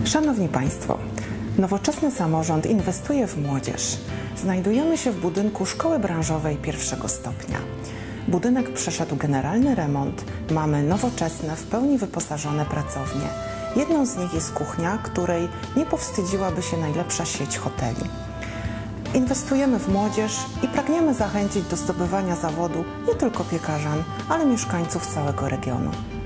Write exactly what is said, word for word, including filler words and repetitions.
Szanowni Państwo, nowoczesny samorząd inwestuje w młodzież. Znajdujemy się w budynku Szkoły Branżowej pierwszego stopnia. Budynek przeszedł generalny remont, mamy nowoczesne, w pełni wyposażone pracownie. Jedną z nich jest kuchnia, której nie powstydziłaby się najlepsza sieć hoteli. Inwestujemy w młodzież i pragniemy zachęcić do zdobywania zawodu nie tylko piekarzan, ale mieszkańców całego regionu.